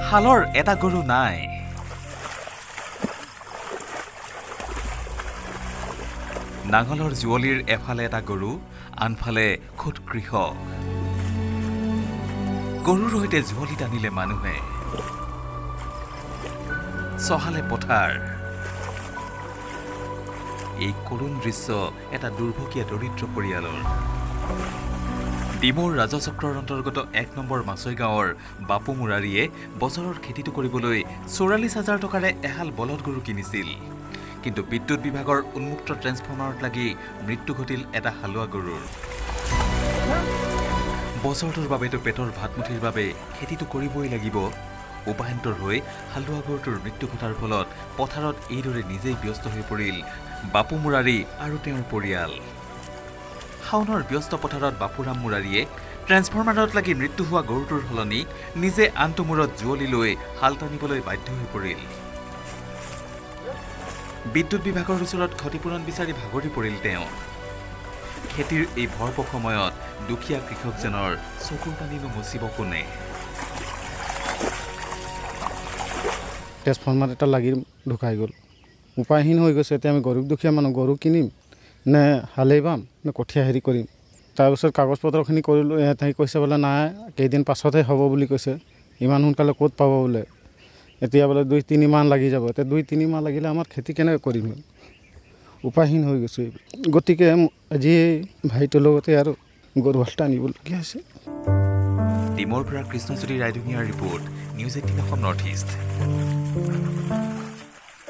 হালৰ এটা গৰু নাই। নাঙলৰ জুৱলিৰ এফালে এটা গৰু, আনফালে খুদ কৃষক। গৰুৰ সৈতে জুৱলি টানিলে মানুহে, চহালে পথাৰ। এই কৰুণ দৃশ্য এটা দুৰ্ভগীয়া দৰিদ্ৰ পৰিয়ালৰ। ডিমৌৰ ৰাজচক্ৰৰ অন্তৰ্গত ১ নম্বৰ মাছৈ গাঁৱৰ বাপু মুৰাৰীয়ে বছৰৰ খেতিটো কৰিবলৈ ৪৪,০০০ টকাৰে এহাল বলদ গৰু কিনিছিল। কিন্তু বিদ্যুৎ বিভাগৰ উন্মুক্ত ট্ৰেন্সফৰ্মাৰত লাগি মৃত্যু ঘটিল এটা হালোৱা গৰুৰ। বছৰটোৰ বাবেতো পেটৰ ভাতমুঠিৰ বাবে খেতিটো কৰিবই লাগিব। উপায়ন্তৰ হৈ হালোৱা গৰুটোৰ মৃত্যু ঘটাৰ ফলত পথাৰত এইদৰে নিজেই ব্যস্ত হৈ পৰিল বাপু মুৰাৰী আৰু তেওঁৰ পৰিয়াল। শাওনৰ ব্যস্ত পথাৰত বাপুৰাম মুৰাৰীয়ে ট্ৰেন্সফৰ্মাৰত লাগি মৃত্যু হোৱা গৰুটোৰ সলনি নিজে আনটো মূৰত জুৱলি লৈ হাল টানিবলৈ বাধ্য হৈ পৰিল। বিদ্যুৎ বিভাগৰ ওচৰত ক্ষতিপূৰণ বিচাৰি ভাগৰি পৰিল তেওঁ। খেতিৰ এই ভৰপক সময়ত দুখীয়া কৃষকজনৰ চকুৰ পানীনো মুচিব কোনে? ট্ৰেন্সফৰ্মাৰ এটা লাগি ঢুকাই গ'ল, উপায়হীন হৈ গৈছে। এতিয়া আমি গৰীব দুখীয়া মানুহ, গৰু কিনিম নে হালেই বাম নে কঠীয়া হেৰি কৰিম। তাৰপিছত কাগজ পত্ৰখিনি কৰিলোঁ, তাই কৈছে বোলে নাই কেইদিন পাছতহে হ'ব বুলি কৈছে। ইমান সোনকালে ক'ত পাব বোলে, এতিয়া বোলে ২-৩ মাহ লাগি যাব। এতিয়া ২-৩ মাহ লাগিলে আমাৰ খেতি কেনেকৈ কৰিম? উপায়হীন হৈ গৈছে। গতিকে আজি ভাইটোৰ লগতে আৰু গৰু হালটা আনিবলগীয়া হৈছে। ডিমৌৰ পৰা কৃষ্ণজ্যোতি ৰাইডঙীয়াৰ report, news 18 Assam north east.